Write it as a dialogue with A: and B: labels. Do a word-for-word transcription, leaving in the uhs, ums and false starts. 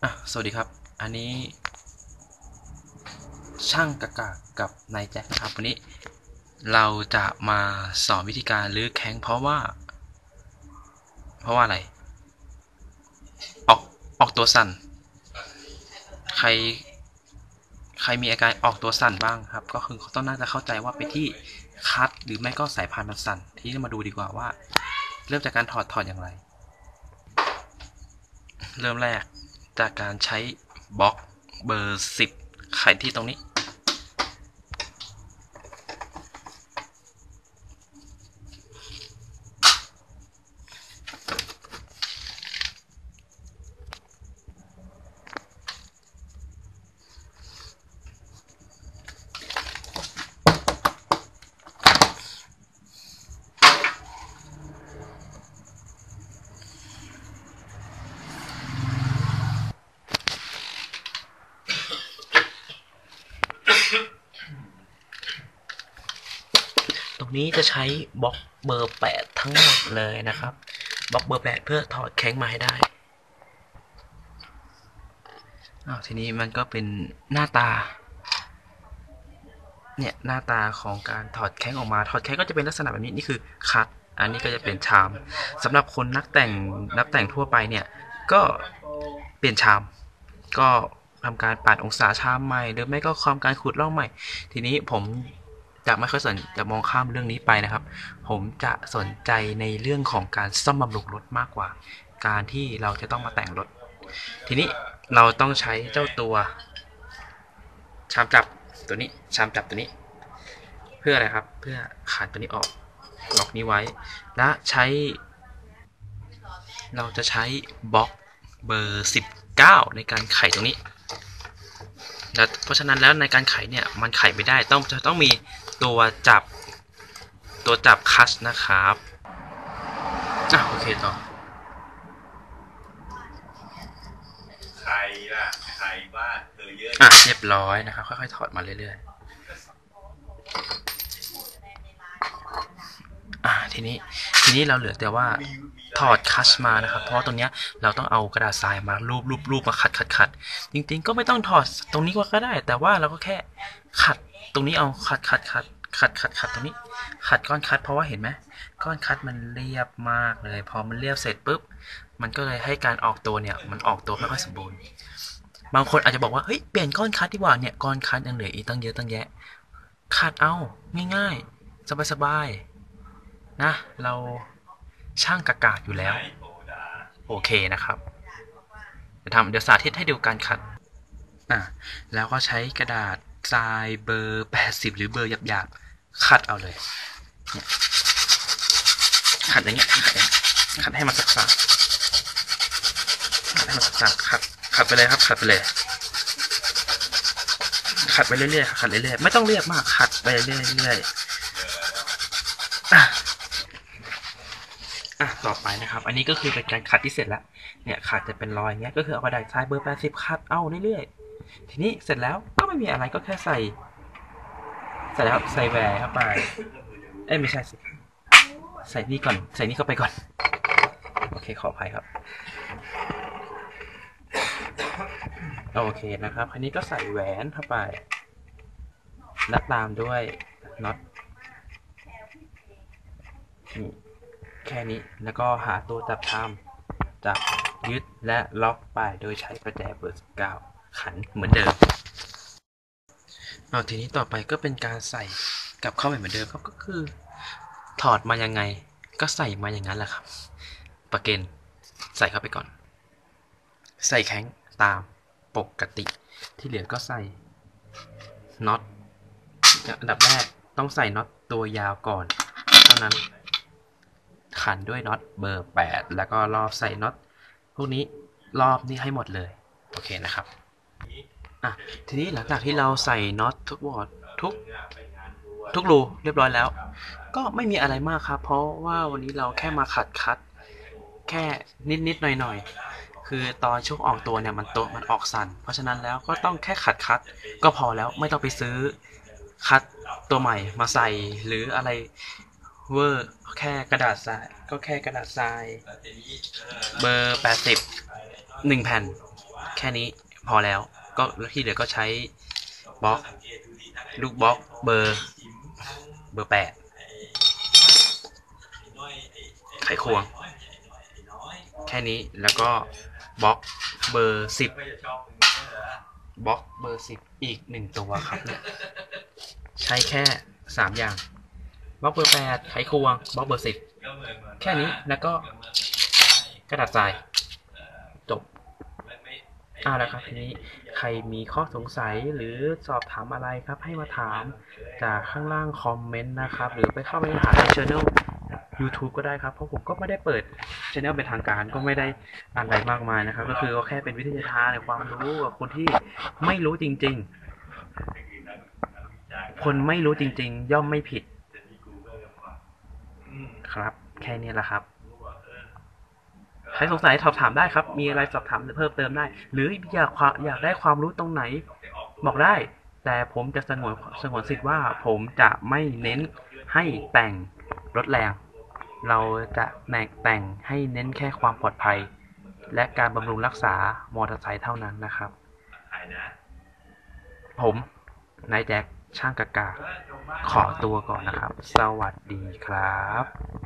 A: อ่ะสวัสดีครับอันนี้ช่างกะกะกับนายแจ็คนะครับวันนี้เราจะมาสอนวิธีการรื้อแข้งเพราะว่าเพราะว่าอะไรออกออกตัวสั่นใครใครมีอาการออกตัวสั่นบ้างครับก็คือเขาต้องน่าจะเข้าใจว่าไปที่คัดหรือไม่ก็สายพานมันสั่นทีนี้มาดูดีกว่าว่าเริ่มจากการถอดถอดอย่างไรเริ่มแรกจากการใช้บล็อกเบอร์สิบไขที่ตรงนี้ตรงนี้จะใช้บล็อกเบอร์แปดทั้งหมดเลยนะครับบล็อกเบอร์แปดเพื่อถอดแข้งมาให้ได้อ้าวทีนี้มันก็เป็นหน้าตาเนี่ยหน้าตาของการถอดแข้งออกมาถอดแข้งก็จะเป็นลักษณะแบบนี้นี่คือคัตอันนี้ก็จะเป็นชามสำหรับคนนักแต่งนักแต่งทั่วไปเนี่ยก็เปลี่ยนชามก็ทำการปาดองศาชามใหม่หรือไม่ก็ความการขุดร่องใหม่ทีนี้ผมจะไม่ค่อยสนจะมองข้ามเรื่องนี้ไปนะครับผมจะสนใจในเรื่องของการซ่อมบำรุงรถมากกว่าการที่เราจะต้องมาแต่งรถทีนี้เราต้องใช้เจ้าตัวชามจับตัวนี้ชามจับตัวนี้เพื่ออะไรครับเพื่อขันตัวนี้ออกล็อกนี้ไว้และใช้เราจะใช้บล็อกเบอร์สิบเก้าในการไขตรงนี้แล้วเพราะฉะนั้นแล้วในการไขเนี่ยมันไขไม่ได้ต้องจะต้องมีตัวจับตัวจับคัชนะครับอ่ะโอเคต่อ
B: ใครล่ะใครบ้านเธอเยอะ
A: อ่ะเรียบร้อยนะครับค่อยๆถอดมาเรื่อยๆอ่ะทีนี้ทีนี้เราเหลือแต่ว่าถอดคัชมานะครับเพราะตรงเนี้ยเราต้องเอากระดาษทรายมารูปรูปรูปมาขัดขัดขัดจริงๆก็ไม่ต้องถอดตรงนี้ก็ได้แต่ว่าเราก็แค่ขัดตรงนี้เอาขัดขัดขัดขัดขัดขัดตรงนี้ขัดก้อนคัดเพราะว่าเห็นไหมก้อนคัดมันเรียบมากเลยพอมันเรียบเสร็จปุ๊บมันก็เลยให้การออกตัวเนี่ยมันออกตัวไม่ค่อยสมบูรณ์บางคนอาจจะบอกว่าเฮ้ยเปลี่ยนก้อนคัดดีกว่าเนี่ยก้อนคัดยังเหลืออีกตั้งเยอะตั้งแยะขัดเอาง่ายๆสบายๆนะเราช่างกากาอยู่แล้วโอเคนะครับเดี๋ยวทำเดี๋ยวสาธิตให้ดูการขัดอ่ะแล้วก็ใช้กระดาษทรายเบอร์แปดสิบหรือเบอร์หยาบๆขัดเอาเลยเนี่ยขัดอย่างเงี้ยขัดให้มันสักๆขัดให้มันสักๆขัดขัดไปเลยครับขัดไปเลยขัดไปเรื่อยๆขัดเรื่อยๆไม่ต้องเรียบมากขัดไปเรื่อยๆอ่ะอ่ะต่อไปนะครับอันนี้ก็คือเป็นการขัดที่เสร็จแล้วเนี่ยขัดจะเป็นรอยเงี้ยก็คือเอากระดาษทรายเบอร์แปดสิบขัดเอาเรื่อยๆทีนี้เสร็จแล้วก็ไม่มีอะไรก็แค่ใส่ใส่แล้วใส่แหวนเข้าไปเอ้ยไม่ใช่สิใส่นี่ก่อนใส่นี่เข้าไปก่อนโอเคขออภัยครับโอเคนะครับอันนี้ก็ใส่แหวนเข้าไปและตามด้วยน็อตนี่แค่นี้แล้วก็หาตัวจับทำจับยึดและล็อกไปโดยใช้ประแจเบอร์สิบเก้าขันเหมือนเดิมเอาทีนี้ต่อไปก็เป็นการใส่กลับเข้าไปเหมือนเดิมครับก็คือถอดมายังไงก็ใส่มาอย่างนั้นแหละครับประเก็นใส่เข้าไปก่อนใส่แข้งตามปกติที่เหลือก็ใส่น็อตอันดับแรกต้องใส่น็อตตัวยาวก่อนเท่านั้นขันด้วยน็อตเบอร์แปดแล้วก็รอบใส่น็อตพวกนี้รอบนี้ให้หมดเลยโอเคนะครับอ่ะทีนี้หลังจากที่เราใส่น็อตทุกวอร์ดทุกทุกรูเรียบร้อยแล้วก็ไม่มีอะไรมากครับเพราะว่าวันนี้เราแค่มาขัดคัดแค่นิดนิดหน่อยหน่อยคือตอนช่วงออกตัวเนี่ยมันโตมันออกสั่นเพราะฉะนั้นแล้วก็ต้องแค่ขัดคัดก็พอแล้วไม่ต้องไปซื้อคัดตัวใหม่มาใส่หรืออะไรเวอร์แค่กระดาษทรายก็แค่กระดาษทรายเบอร์แปดสิบหนึ่งแผ่นแค่ค่นี้พอแล้วก็ที่เหลือก็ใช้บล็อกลูกบล็อกเบอร์เบอร์แปดไขควงแค่นี้แล้วก็บล็อกเบอร์สิบบล็อกเบอร์สิบอีกหนึ่งตัวครับเนี่ยใช้แค่สามอย่างบล็อกเบอร์แปดไขควงบล็อกเบอร์สิบแค่นี้แล้วก็กระดาษทรายจบอ้าวแล้วครับทีนี้ใครมีข้อสงสัยหรือสอบถามอะไรครับให้มาถามจากข้างล่างคอมเมนต์นะครับหรือไปเข้าไปหาในช่อง YouTube ก็ได้ครับเพราะผมก็ไม่ได้เปิดช่องเป็นทางการก็ไม่ได้อะไรมากมายนะครับก็คือแค่เป็นวิทยาทานในความรู้กับคนที่ไม่รู้จริงๆคนไม่รู้จริงๆย่อมไม่ผิดครับแค่นี้แหละครับใครสงสัยสอบถามได้ครับมีอะไรสอบถามเพิ่มเติมได้หรืออยากอยากได้ความรู้ตรงไหนบอกได้แต่ผมจะสงวนสงวนสิทธิ์ว่าผมจะไม่เน้นให้แต่งรถแรงเราจะแต่งให้เน้นแค่ความปลอดภัยและการบำรุงรักษามอเตอร์ไซค์เท่านั้นนะครับผมนายแจ็คช่างกากาขอตัวก่อนนะครับสวัสดีครับ